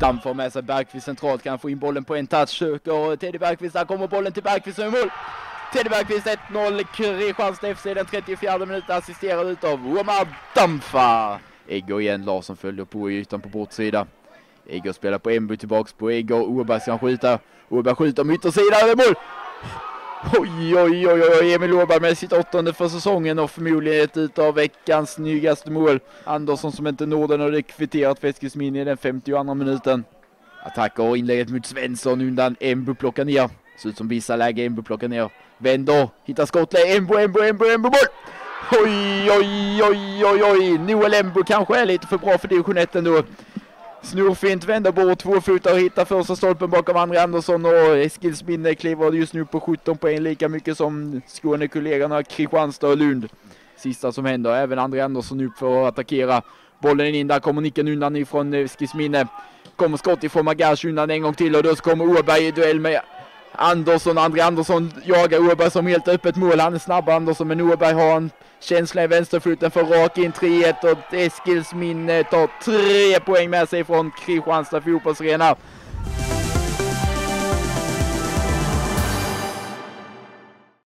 Damm med sig Bergqvist centralt, kan få in bollen på en touch. Söker Teddy Bergqvist, där kommer bollen till Bergqvist som är mål. Teddy Bergqvist 1-0, Kristianstad FC den 34 minuten, assisterad utav Omar Damfa. Egger igen, Larsson följer på i ytan på bortsida. Egger spelar på Embu, tillbaks på Egger. Oberg ska skjuta. Oberg skjuter om yttersidan, det är mål! Oj, Emil Oberg med sitt 8:e för säsongen och förmodligen ett utav veckans snyggaste mål. Andersson som inte når den och det kvitterat för Eskilsminne i den 52 minuten. Attacker och inlägget mot Svensson undan Embu plockar ner. Ser ut som vissa läge Embu plockar ner. Vänder, hittar skottläge, Embu mål! Oj. Noel Embu kanske är lite för bra för division 1 ändå. Snorfint vänder bort 2 fotar och hittar första stolpen bakom André Andersson och Eskilsminne kliver just nu på 17 poäng, lika mycket som Skånekollegorna Kristianstad och Lund. Sista som händer, även André Andersson upp för att attackera. Bollen in, där kommer nicken undan ifrån Eskilsminne. Kommer skott ifrån Magash undan en gång till och då kommer Åberg i duell med Andersson. André Andersson jagar Åberg som helt öppet mål. Han är snabb Andersson, men Åberg har en känsla i vänsterfoten för rak in 3-1 och Eskilsminne tar 3 poäng med sig från Kristianstad fotbollsarena.